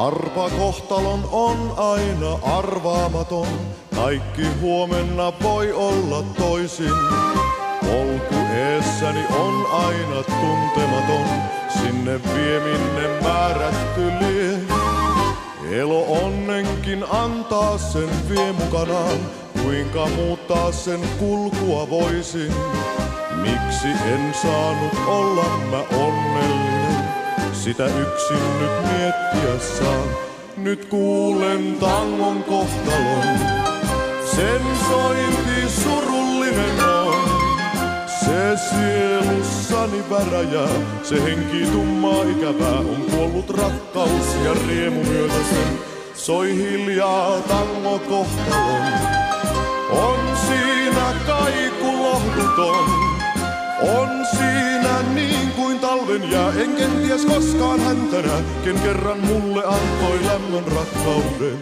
Arpa kohtalon on aina arvaamaton, kaikki huomenna voi olla toisin. Polku eessäni on aina tuntematon, sinne vie minne määrätty lie. Elo onnenkin antaa sen vie mukanaan, kuinka muuttaa sen kulkua voisin. Miksi en saanut olla mä onnellinen, sitä yksin nyt miettiä saan. Nyt kuulen tangon kohtalon, sen sointi surullinen on. Se sielussani väräjää, se henki tummaa ikävää, on kuollut rakkaus ja riemu myötä sen. Soi hiljaa tango kohtalon, on siinä kaiku lohduton. On siinä niin kuin talven jää, en kenties koskaan häntä nää, ken kerran mulle antoi lämmön rakkauden.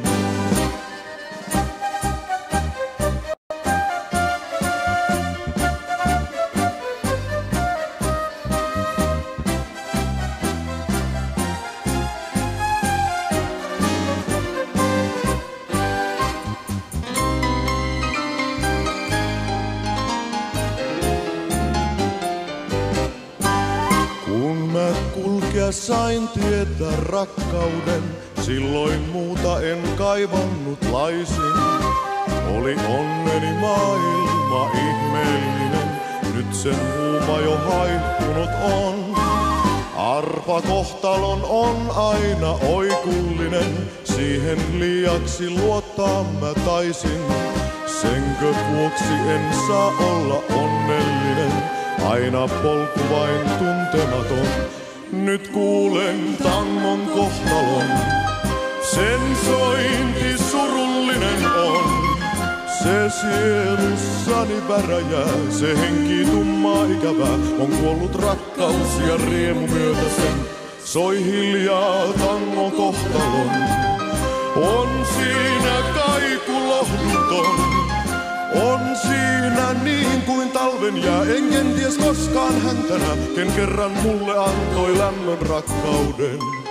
Kulkea sain tietää rakkauden, silloin muuta en kaivannut laisin. Oli onneni maailma ihmeellinen, nyt sen huuma jo haihtunut on. Arpa kohtalon on aina oikullinen, siihen liiaksi luottaa mä taisin. Senkö vuoksi en saa olla onnellinen, aina polku vain tuntematon. Nyt kuulen tangon kohtalon, sen sointi surullinen on. Se sielussani väräjää, se henki tummaa ikävää, on kuollut rakkaus ja riemu myötä sen. Soi hiljaa tangon kohtalon, on siinä kaiku lohduton. On siinä niin kuin talven jää, en kenties koskaan häntä nää, ken kerran mulle antoi lämmön rakkauden.